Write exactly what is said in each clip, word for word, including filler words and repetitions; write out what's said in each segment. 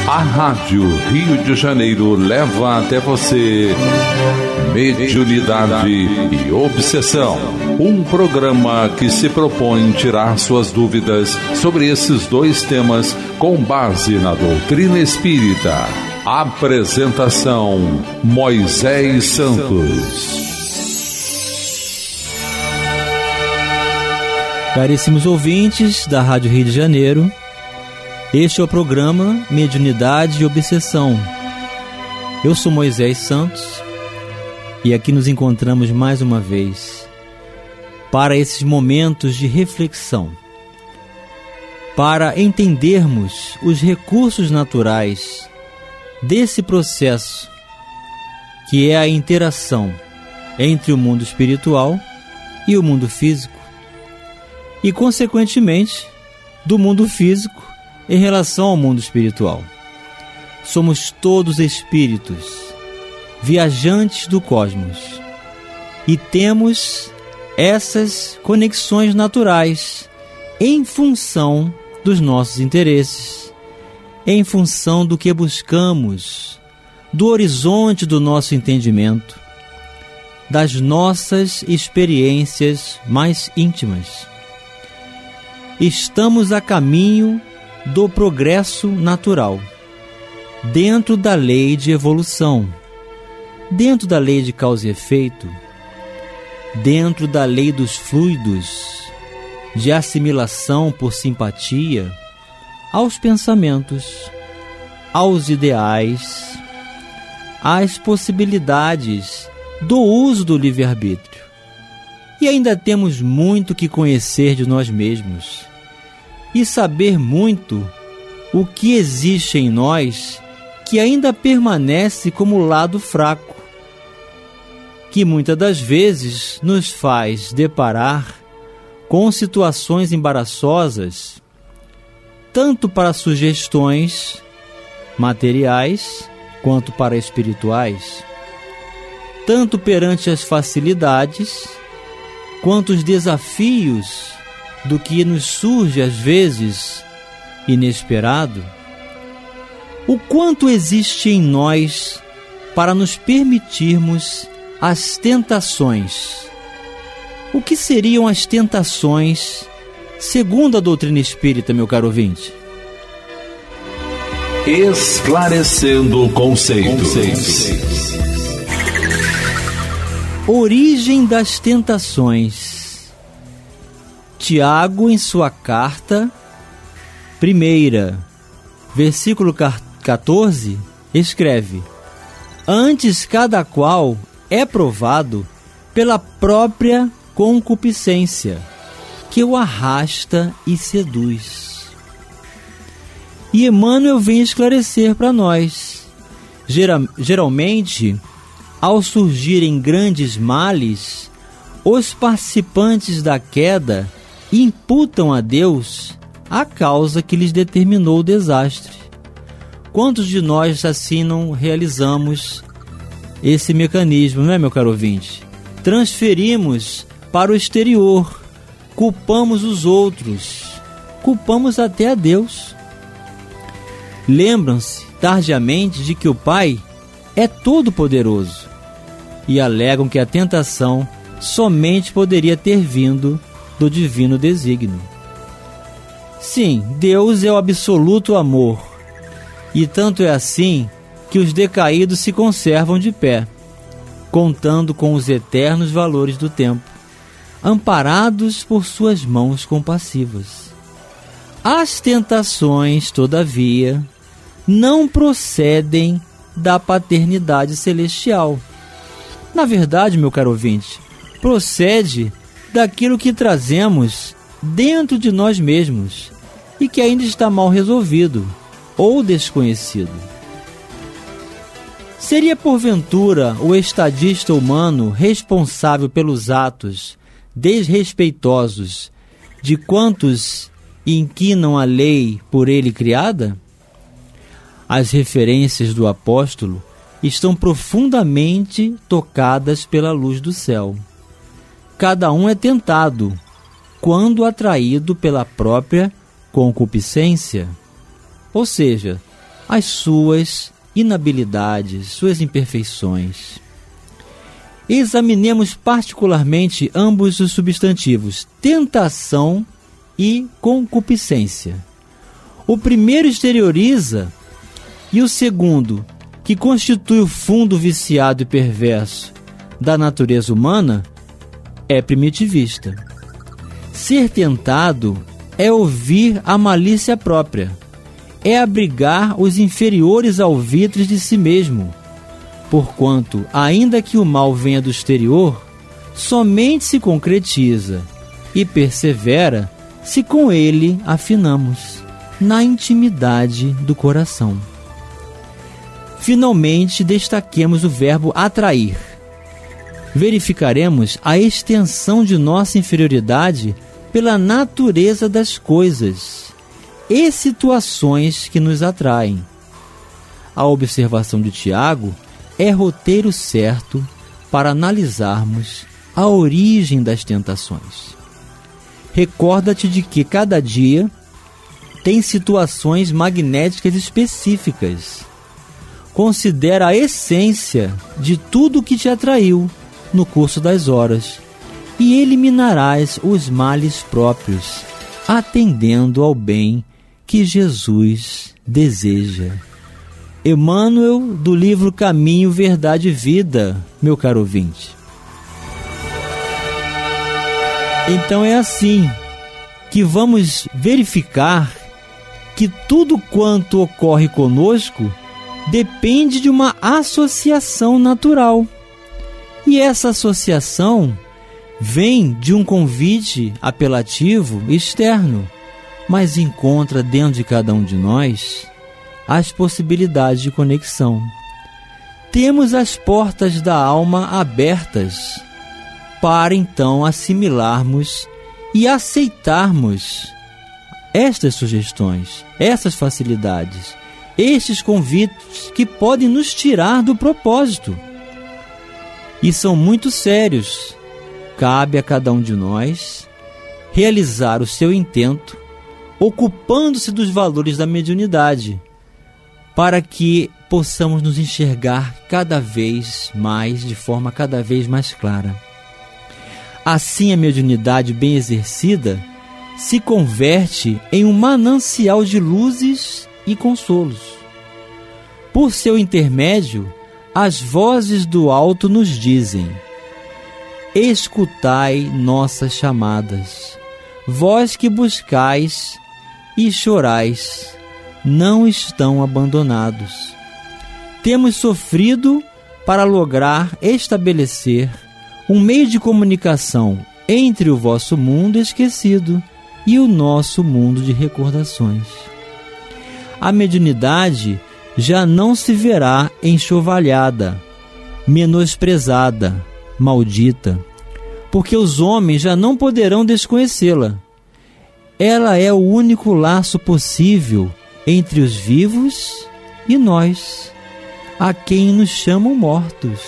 A Rádio Rio de Janeiro leva até você Mediunidade e Obsessão, um programa que se propõe tirar suas dúvidas sobre esses dois temas com base na doutrina espírita. Apresentação: Moisés Santos. Caríssimos ouvintes da Rádio Rio de Janeiro, este é o programa Mediunidade e Obsessão. Eu sou Moisés Santos e aqui nos encontramos mais uma vez para esses momentos de reflexão, para entendermos os recursos naturais desse processo que é a interação entre o mundo espiritual e o mundo físico, e consequentemente do mundo físico em relação ao mundo espiritual. Somos todos espíritos, viajantes do cosmos, e temos essas conexões naturais em função dos nossos interesses, em função do que buscamos, do horizonte do nosso entendimento, das nossas experiências mais íntimas. Estamos a caminho do progresso natural, dentro da lei de evolução, dentro da lei de causa e efeito, dentro da lei dos fluidos, de assimilação por simpatia aos pensamentos, aos ideais, às possibilidades do uso do livre-arbítrio. E ainda temos muito que conhecer de nós mesmos e saber muito o que existe em nós que ainda permanece como lado fraco, que muitas das vezes nos faz deparar com situações embaraçosas, tanto para sugestões materiais quanto para espirituais, tanto perante as facilidades quanto os desafios do que nos surge às vezes inesperado. O quanto existe em nós para nos permitirmos as tentações? O que seriam as tentações segundo a doutrina espírita, meu caro ouvinte? Esclarecendo conceitos. Origem das tentações. Tiago, em sua carta primeira, versículo catorze, escreve: antes cada qual é provado pela própria concupiscência, que o arrasta e seduz. E Emmanuel vem esclarecer para nós. Geral, geralmente, ao surgirem grandes males, os participantes da queda imputam a Deus a causa que lhes determinou o desastre. Quantos de nós assim não realizamos esse mecanismo, não é, meu caro ouvinte? Transferimos para o exterior, culpamos os outros, culpamos até a Deus. Lembram-se tardiamente de que o Pai é todo-poderoso e alegam que a tentação somente poderia ter vindo do divino desígnio. Sim, Deus é o absoluto amor, e tanto é assim que os decaídos se conservam de pé, contando com os eternos valores do tempo, amparados por suas mãos compassivas. As tentações, todavia, não procedem da paternidade celestial. Na verdade, meu caro ouvinte, procede daquilo que trazemos dentro de nós mesmos e que ainda está mal resolvido ou desconhecido. Seria porventura o estadista humano responsável pelos atos desrespeitosos de quantos inquinam a lei por ele criada? As referências do apóstolo estão profundamente tocadas pela luz do céu. Cada um é tentado quando atraído pela própria concupiscência. Ou seja, as suas inabilidades, suas imperfeições. Examinemos particularmente ambos os substantivos, tentação e concupiscência. O primeiro exterioriza e o segundo, que constitui o fundo viciado e perverso da natureza humana, é primitivista. Ser tentado é ouvir a malícia própria, é abrigar os inferiores alvitres de si mesmo, porquanto, ainda que o mal venha do exterior, somente se concretiza e persevera se com ele afinamos, na intimidade do coração. Finalmente, destaquemos o verbo atrair. Verificaremos a extensão de nossa inferioridade pela natureza das coisas e situações que nos atraem. A observação de Tiago é roteiro certo para analisarmos a origem das tentações. Recorda-te de que cada dia tem situações magnéticas específicas. Considera a essência de tudo que te atraiu no curso das horas e eliminarás os males próprios, atendendo ao bem que Jesus deseja. Emmanuel, do livro Caminho, Verdade e Vida, meu caro ouvinte. Então é assim que vamos verificar que tudo quanto ocorre conosco depende de uma associação natural. E essa associação vem de um convite apelativo externo, mas encontra dentro de cada um de nós as possibilidades de conexão. Temos as portas da alma abertas para então assimilarmos e aceitarmos estas sugestões, essas facilidades, estes convites que podem nos tirar do propósito. E são muito sérios. Cabe a cada um de nós realizar o seu intento, ocupando-se dos valores da mediunidade, para que possamos nos enxergar cada vez mais, de forma cada vez mais clara. Assim, a mediunidade bem exercida se converte em um manancial de luzes e consolos. Por seu intermédio, as vozes do alto nos dizem: escutai nossas chamadas, vós que buscais e chorais, não estão abandonados. Temos sofrido para lograr estabelecer um meio de comunicação entre o vosso mundo esquecido e o nosso mundo de recordações. A mediunidade já não se verá enxovalhada, menosprezada, maldita, porque os homens já não poderão desconhecê-la. Ela é o único laço possível entre os vivos e nós, a quem nos chamam mortos.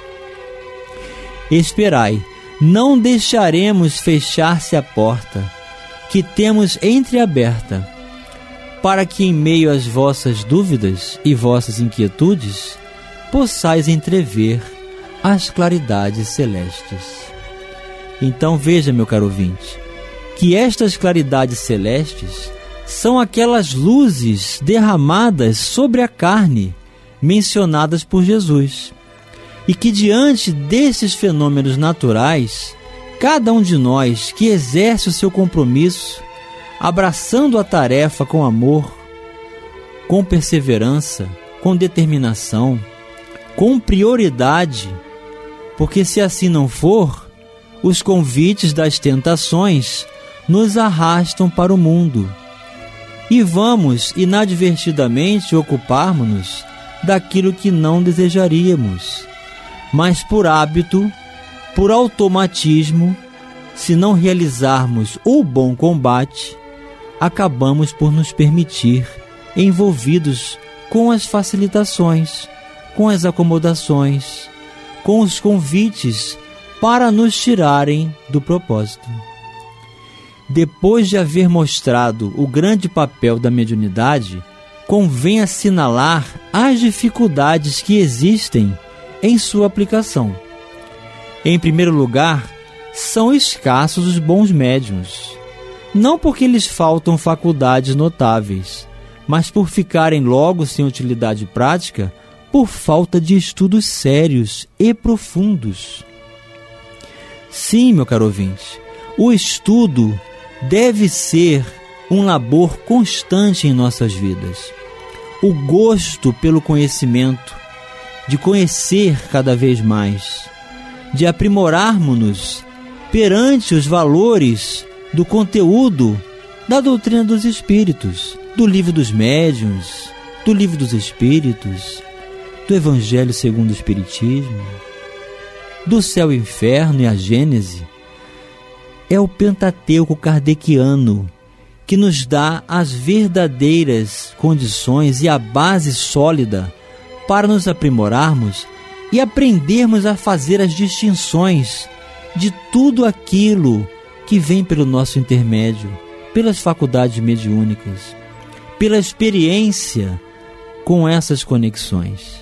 Esperai, não deixaremos fechar-se a porta, que temos entreaberta, para que em meio às vossas dúvidas e vossas inquietudes, possais entrever as claridades celestes. Então veja, meu caro ouvinte, que estas claridades celestes são aquelas luzes derramadas sobre a carne mencionadas por Jesus, e que diante desses fenômenos naturais, cada um de nós que exerce o seu compromisso, abraçando a tarefa com amor, com perseverança, com determinação, com prioridade, porque se assim não for, os convites das tentações nos arrastam para o mundo e vamos inadvertidamente ocupar-nos daquilo que não desejaríamos, mas por hábito, por automatismo, se não realizarmos o bom combate, acabamos por nos permitir envolvidos com as facilitações, com as acomodações, com os convites para nos tirarem do propósito. Depois de haver mostrado o grande papel da mediunidade convém assinalar as dificuldades que existem em sua aplicação. Em primeiro lugar, são escassos os bons médiuns, não porque lhes faltam faculdades notáveis, mas por ficarem logo sem utilidade prática, por falta de estudos sérios e profundos. Sim, meu caro ouvinte, o estudo deve ser um labor constante em nossas vidas. O gosto pelo conhecimento, de conhecer cada vez mais, de aprimorarmos-nos perante os valores do conteúdo da doutrina dos Espíritos, do Livro dos Médiuns, do Livro dos Espíritos, do Evangelho segundo o Espiritismo, do Céu e Inferno e a Gênese. É o Pentateuco kardeciano que nos dá as verdadeiras condições e a base sólida para nos aprimorarmos e aprendermos a fazer as distinções de tudo aquilo que vem pelo nosso intermédio, pelas faculdades mediúnicas, pela experiência com essas conexões.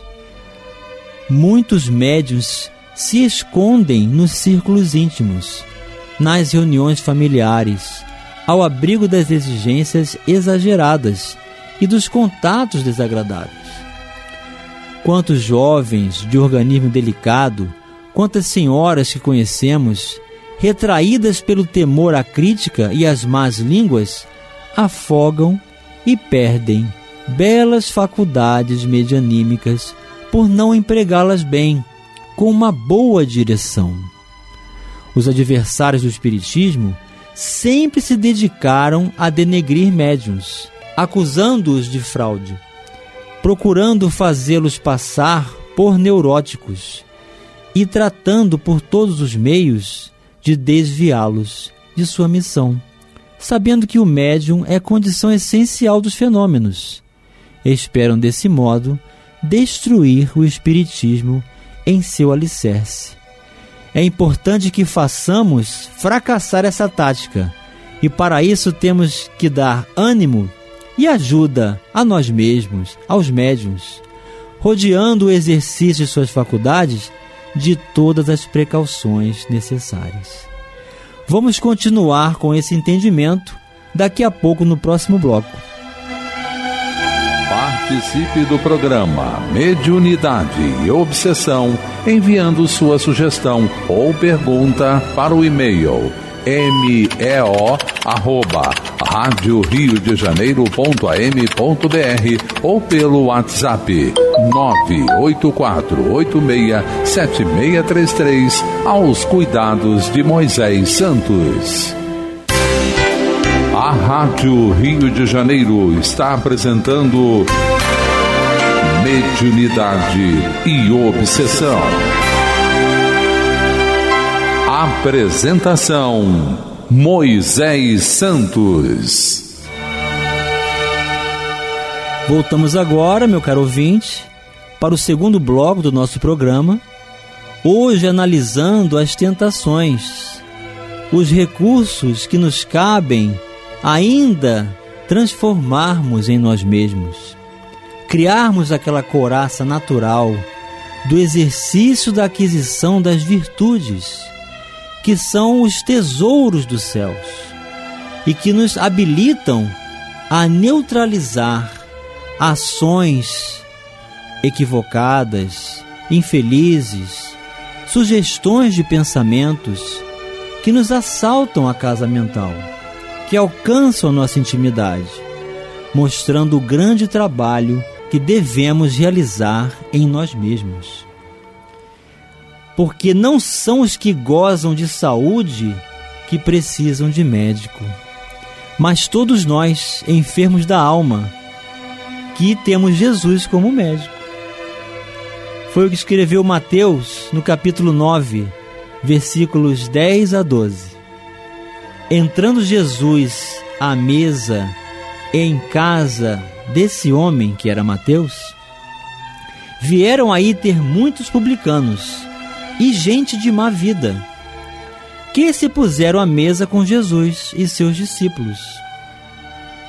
Muitos médiuns se escondem nos círculos íntimos, nas reuniões familiares, ao abrigo das exigências exageradas e dos contatos desagradáveis. Quantos jovens de organismo delicado, quantas senhoras que conhecemos, retraídas pelo temor à crítica e às más línguas, afogam e perdem belas faculdades medianímicas por não empregá-las bem, com uma boa direção. Os adversários do Espiritismo sempre se dedicaram a denegrir médiuns, acusando-os de fraude, procurando fazê-los passar por neuróticos e tratando por todos os meios de desviá-los de sua missão, sabendo que o médium é condição essencial dos fenômenos. Esperam, desse modo, destruir o Espiritismo em seu alicerce. É importante que façamos fracassar essa tática, e para isso temos que dar ânimo e ajuda a nós mesmos, aos médiuns, rodeando o exercício de suas faculdades de todas as precauções necessárias. Vamos continuar com esse entendimento daqui a pouco no próximo bloco. Participe do programa Mediunidade e Obsessão enviando sua sugestão ou pergunta para o e-mail meo arroba rádio rio de janeiro ponto a m ponto b r ou pelo WhatsApp nove oito quatro oito seis sete seis três três aos cuidados de Moisés Santos. A Rádio Rio de Janeiro está apresentando Mediunidade e Obsessão. Apresentação: Moisés Santos. Voltamos agora, meu caro ouvinte, para o segundo bloco do nosso programa, hoje analisando as tentações, os recursos que nos cabem ainda transformarmos em nós mesmos, criarmos aquela couraça natural do exercício da aquisição das virtudes, que são os tesouros dos céus e que nos habilitam a neutralizar ações equivocadas, infelizes, sugestões de pensamentos que nos assaltam a casa mental, que alcançam a nossa intimidade, mostrando o grande trabalho que devemos realizar em nós mesmos. Porque não são os que gozam de saúde que precisam de médico, mas todos nós, enfermos da alma, que temos Jesus como médico. Foi o que escreveu Mateus no capítulo nove, versículos dez a doze. Entrando Jesus à mesa em casa desse homem, que era Mateus, vieram aí ter muitos publicanos e gente de má vida, que se puseram à mesa com Jesus e seus discípulos.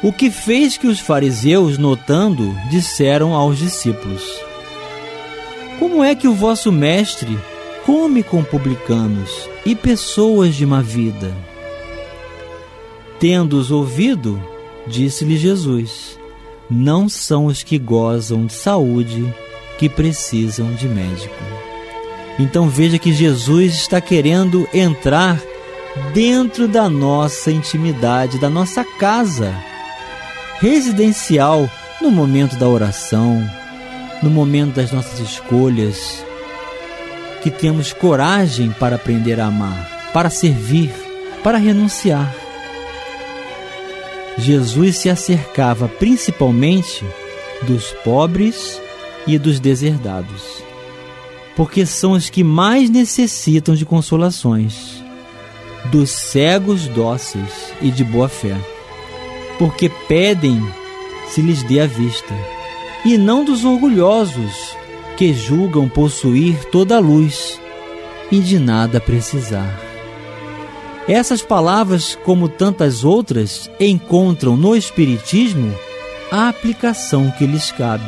O que fez que os fariseus, notando, disseram aos discípulos: como é que o vosso mestre come com publicanos e pessoas de má vida? Tendo-os ouvido, disse-lhe Jesus: não são os que gozam de saúde que precisam de médico. Então veja que Jesus está querendo entrar dentro da nossa intimidade, da nossa casa residencial, no momento da oração, no momento das nossas escolhas, que temos coragem para aprender a amar, para servir, para renunciar. Jesus se acercava principalmente dos pobres e dos deserdados, porque são os que mais necessitam de consolações, dos cegos dóceis e de boa fé, porque pedem se lhes dê a vista, e não dos orgulhosos, que julgam possuir toda a luz e de nada precisar. Essas palavras, como tantas outras, encontram no Espiritismo a aplicação que lhes cabe.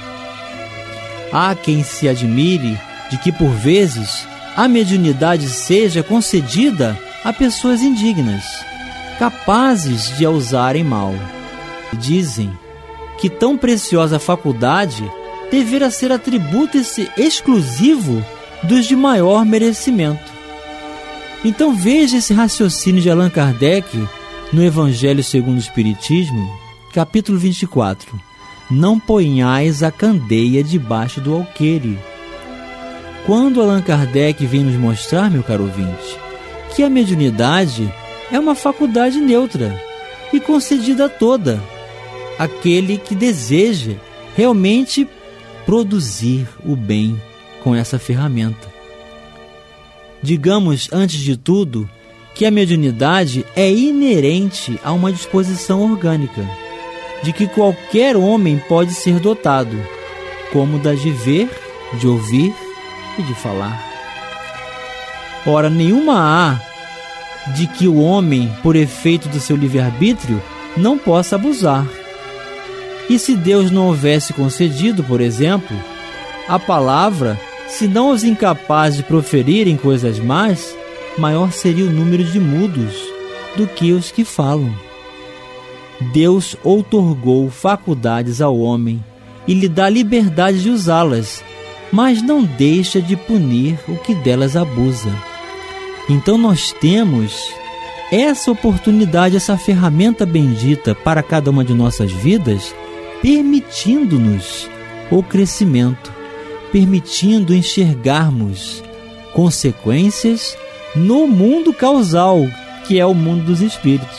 Há quem se admire de que, por vezes, a mediunidade seja concedida a pessoas indignas, capazes de a usarem mal. Dizem que tão preciosa faculdade deverá ser atributo exclusivo dos de maior merecimento. Então veja esse raciocínio de Allan Kardec no Evangelho segundo o Espiritismo, capítulo vinte e quatro. Não ponhais a candeia debaixo do alqueire. Quando Allan Kardec vem nos mostrar, meu caro ouvinte, que a mediunidade é uma faculdade neutra e concedida a toda aquele que deseja realmente produzir o bem com essa ferramenta. Digamos, antes de tudo, que a mediunidade é inerente a uma disposição orgânica, de que qualquer homem pode ser dotado, como da de ver, de ouvir e de falar. Ora, nenhuma há de que o homem, por efeito do seu livre-arbítrio, não possa abusar. E se Deus não houvesse concedido, por exemplo, a palavra, se não os incapazes de proferirem coisas más, maior seria o número de mudos do que os que falam. Deus outorgou faculdades ao homem e lhe dá liberdade de usá-las, mas não deixa de punir o que delas abusa. Então nós temos essa oportunidade, essa ferramenta bendita para cada uma de nossas vidas, permitindo-nos o crescimento, permitindo enxergarmos consequências no mundo causal, que é o mundo dos espíritos.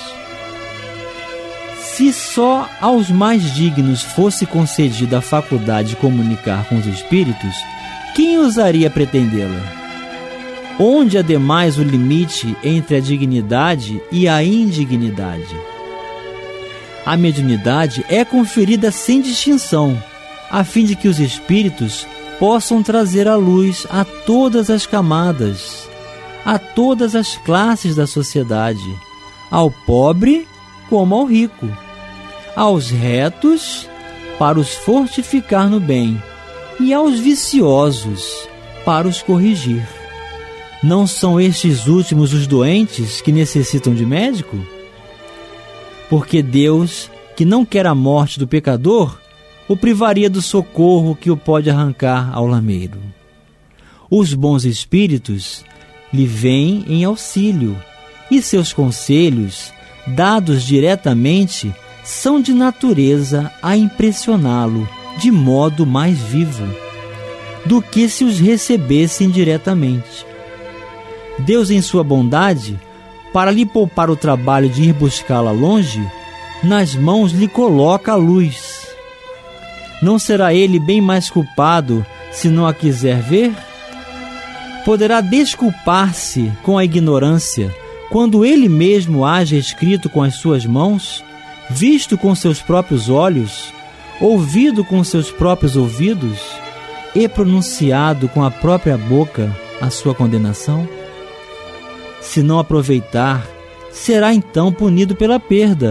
Se só aos mais dignos fosse concedida a faculdade de comunicar com os espíritos, quem ousaria pretendê-la? Onde, ademais, o limite entre a dignidade e a indignidade? A mediunidade é conferida sem distinção, a fim de que os espíritos possam trazer a luz a todas as camadas, a todas as classes da sociedade, ao pobre como ao rico, aos retos para os fortificar no bem e aos viciosos para os corrigir. Não são estes últimos os doentes que necessitam de médico? Porque Deus, que não quer a morte do pecador, o privaria do socorro que o pode arrancar ao lameiro. Os bons espíritos lhe vêm em auxílio, e seus conselhos, dados diretamente, são de natureza a impressioná-lo de modo mais vivo do que se os recebessem diretamente. Deus, em sua bondade, para lhe poupar o trabalho de ir buscá-la longe, nas mãos lhe coloca a luz. Não será ele bem mais culpado se não a quiser ver? Poderá desculpar-se com a ignorância quando ele mesmo haja escrito com as suas mãos, visto com seus próprios olhos, ouvido com seus próprios ouvidos e pronunciado com a própria boca a sua condenação? Se não aproveitar, será então punido pela perda,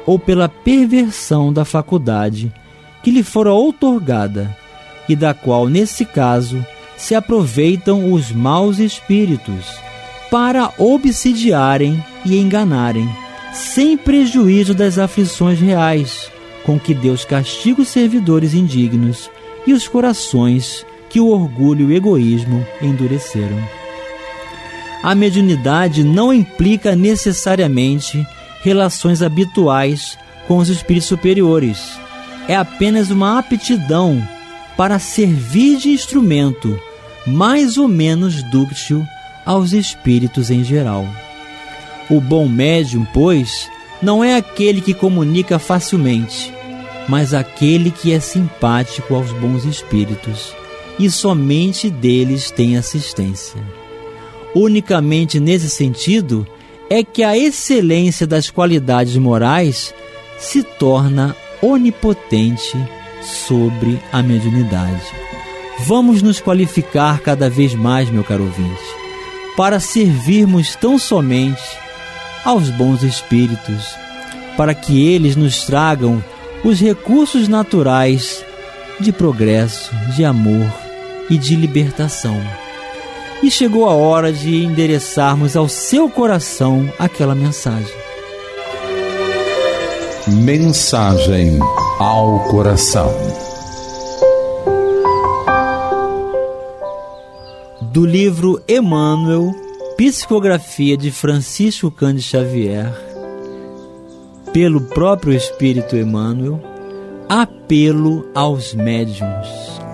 ou pela perversão da faculdade que lhe fora outorgada, e da qual, nesse caso, se aproveitam os maus espíritos para obsidiarem e enganarem, sem prejuízo das aflições reais, com que Deus castiga os servidores indignos e os corações que o orgulho e o egoísmo endureceram. A mediunidade não implica necessariamente relações habituais com os espíritos superiores. É apenas uma aptidão para servir de instrumento mais ou menos dúctil aos espíritos em geral. O bom médium, pois, não é aquele que comunica facilmente, mas aquele que é simpático aos bons espíritos, e somente deles tem assistência. Unicamente nesse sentido é que a excelência das qualidades morais se torna onipotente sobre a mediunidade. Vamos nos qualificar cada vez mais, meu caro ouvinte, para servirmos tão somente aos bons espíritos, para que eles nos tragam os recursos naturais de progresso, de amor e de libertação. E chegou a hora de endereçarmos ao seu coração aquela mensagem. Mensagem ao coração. Do livro Emmanuel, Psicografia de Francisco Cândido Xavier, pelo próprio Espírito Emmanuel, apelo aos médiuns.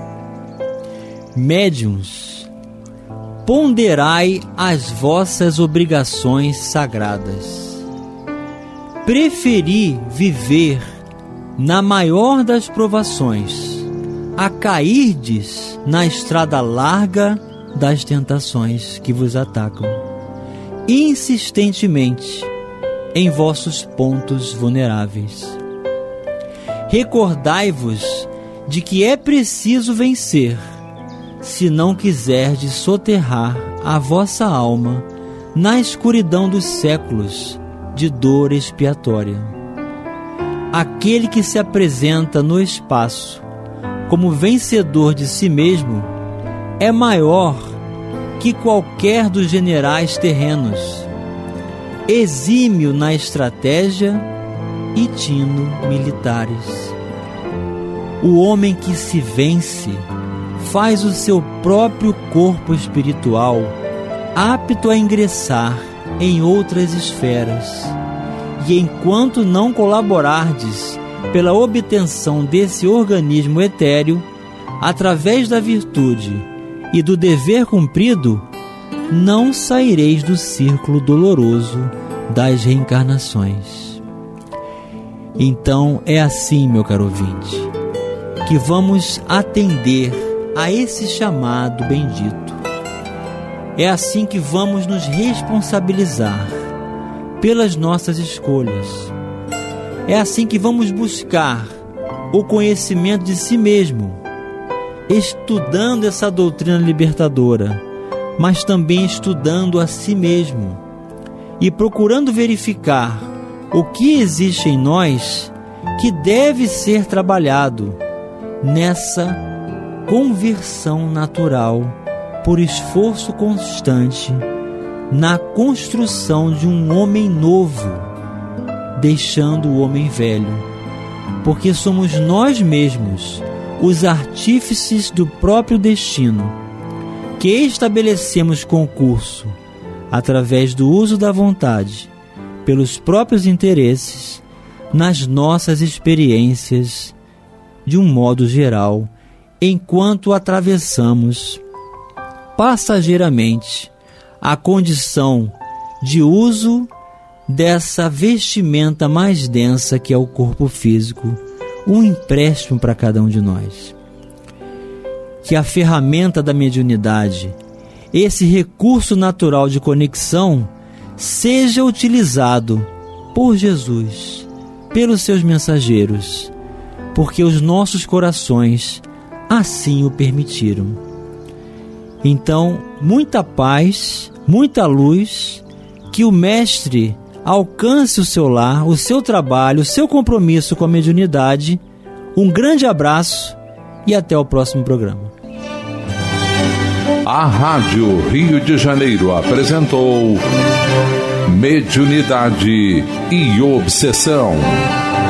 Médiuns, ponderai as vossas obrigações sagradas. Preferi viver na maior das provações, a cairdes na estrada larga das tentações que vos atacam, insistentemente em vossos pontos vulneráveis. Recordai-vos de que é preciso vencer, se não quiserdes soterrar a vossa alma na escuridão dos séculos de dor expiatória. Aquele que se apresenta no espaço como vencedor de si mesmo é maior que qualquer dos generais terrenos, exímio na estratégia e tino militares. O homem que se vence faz o seu próprio corpo espiritual apto a ingressar em outras esferas, e enquanto não colaborardes pela obtenção desse organismo etéreo, através da virtude e do dever cumprido, não saireis do círculo doloroso das reencarnações. Então é assim, meu caro ouvinte, que vamos atender a esse chamado bendito. É assim que vamos nos responsabilizar pelas nossas escolhas. É assim que vamos buscar o conhecimento de si mesmo, estudando essa doutrina libertadora, mas também estudando a si mesmo e procurando verificar o que existe em nós que deve ser trabalhado nessa conversão natural por esforço constante na construção de um homem novo, deixando o homem velho, porque somos nós mesmos os artífices do próprio destino, que estabelecemos concurso através do uso da vontade, pelos próprios interesses, nas nossas experiências, de um modo geral, enquanto atravessamos passageiramente a condição de uso dessa vestimenta mais densa que é o corpo físico, um empréstimo para cada um de nós. Que a ferramenta da mediunidade, esse recurso natural de conexão, seja utilizado por Jesus, pelos seus mensageiros, porque os nossos corações assim o permitiram. Então, muita paz, muita luz, que o Mestre alcance o seu lar, o seu trabalho, o seu compromisso com a mediunidade. Um grande abraço e até o próximo programa. A Rádio Rio de Janeiro apresentou Mediunidade e Obsessão.